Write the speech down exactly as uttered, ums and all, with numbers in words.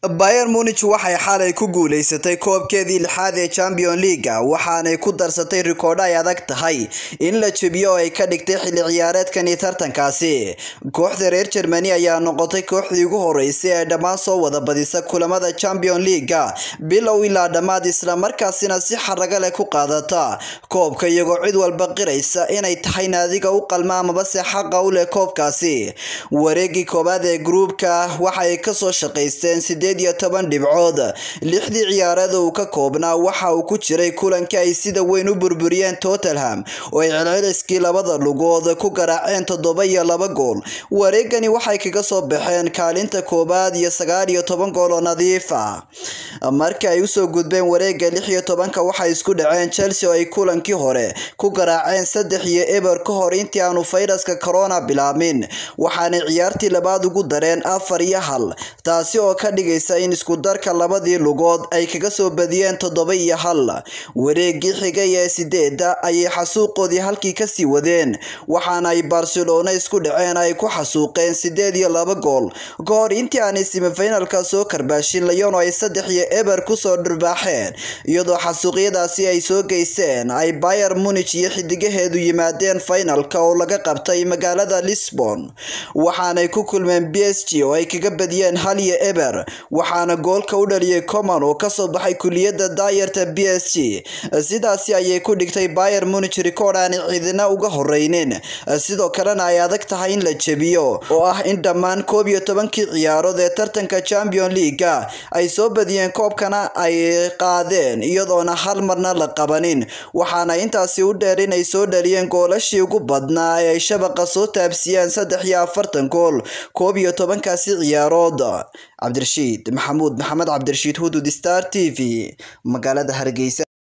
Bayern Munich waxay xalay ku guuleysatay koobkeedii lixaad ee Champions League waxaanay ku darsatay rikoodh ay adag tahay in la jabiyo oo ay ka dhigtay xilli ciyaareedkan tartankaasi. Kooxda reer Germany ayaa noqotay kooxdii ugu horeysay ee dhammaan soo wada badisa kulamada Champions League bilow ilaa dhamaad isla markaasina si xaraga leh ku qaadata koobka iyagoo cid walba qiraysa inay tahay naadiga u qalma ama se xaqa u leh koobkaasi. Wareegii koobaad ee groupka waxay ka soo shaqeysteen sideed iyo toban dhibcood lixdii ciyaareed uu ka koobnaa waxa uu ku jiray kulankii ay sida weyn u burburiyeen Tottenham oo ay celceliskii labada lugood ku garaaceen toddoba iyo laba gool. Wareegani waxay kaga soo baxeen kaalinta koobaad iyo sagaal iyo toban gool oo nadiif ah. Markii ay u soo gudbeen wareegga lix iyo tobanka waxay isku dhaceen Chelsea oo ay kulankii hore ku garaaceen saddex iyo eber ka hor intii aanu fayraska corona bilaabmin, waxaana ciyaartii labaad ugu dareen afar iyo hal, taasi oo ka dhigaysa in isku darka labadii lugood ay kaga soo badiyeen toddoba iyo hal. Wareegii xigay ee sideeda ayay xasuuqoodii halkii ka sii wadeen, waxaana ay Barcelona isku dhaceen ay ku xasuuqeen sideed iyo laba gool ka hor intii aanay semifinalka soo karbaashin Lyon oo ay saddex iyo eber ku soo dhurbaaxeen, iyadoo xasuuqyadaasi ay soo geysteen ay Bayern Munich iyo xidigaheedu yimaadeen finalka oo laga qabtay magaalada Lisbon, waxaanay ku kulmeen P S G oo ay kaga badiyeen hal iyo eber, waxaana goolka u dhaliyay Coman oo ka soo baxay kuliyadda daayarta P S G. Sidaasi ayay ku dhigtay Bayern Munich rikoodh aan cidina uga horeynin, sidoo kalena ay adag tahay in la jabiyo, oo ah in dhammaan koob iyo tobankii ciyaarood ee tartanka Champions League ay soo badiyeen koobkana ay qaadeen iyadoona hal marna la qabanin, waxaana intaasi u dheer inay soo dhaliyeen goolashii ugu badnaa ee ay shabaqa soo taabsiyeen saddex iyo afartan gool koob iyo tobankaasi ciyaarood. Cabdirashiid Maxamuud Maxamed Cabdirashiid Hudud Star T V magaalada Hargeysa.